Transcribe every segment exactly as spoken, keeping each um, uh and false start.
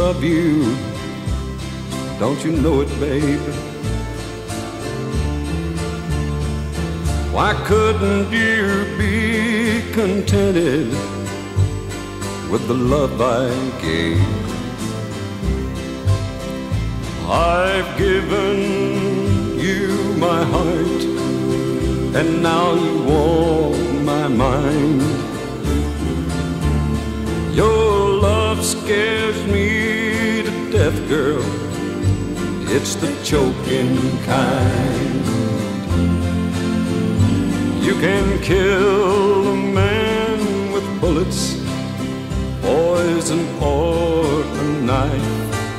love you. Don't you know it, babe? Why couldn't you be contented with the love I gave? I've given you my heart, and now you want my mind. Your love scares me to death, girl. It's the choking kind. You can kill a man with bullets, poison, or a knife,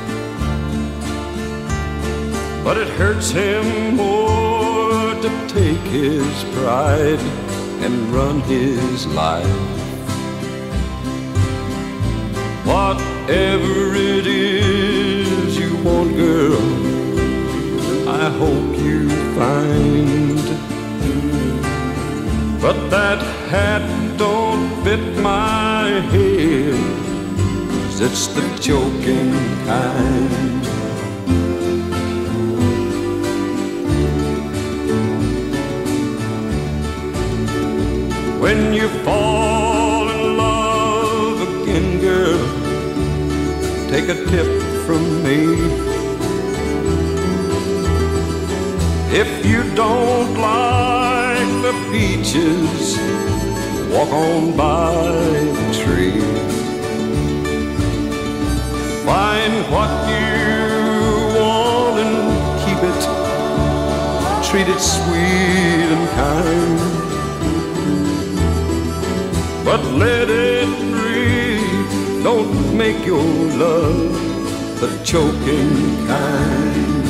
but it hurts him more to take his pride and run his life. Whatever it is you want, girl, I hope you find. But that hat don't fit my head, 'cause it's the choking kind. When you fall in love again, girl, take a tip from me. If you don't like the peaches, walk on by the tree. Find what you want and keep it. Treat it sweet and kind, but let it breathe. Don't make your love the choking kind.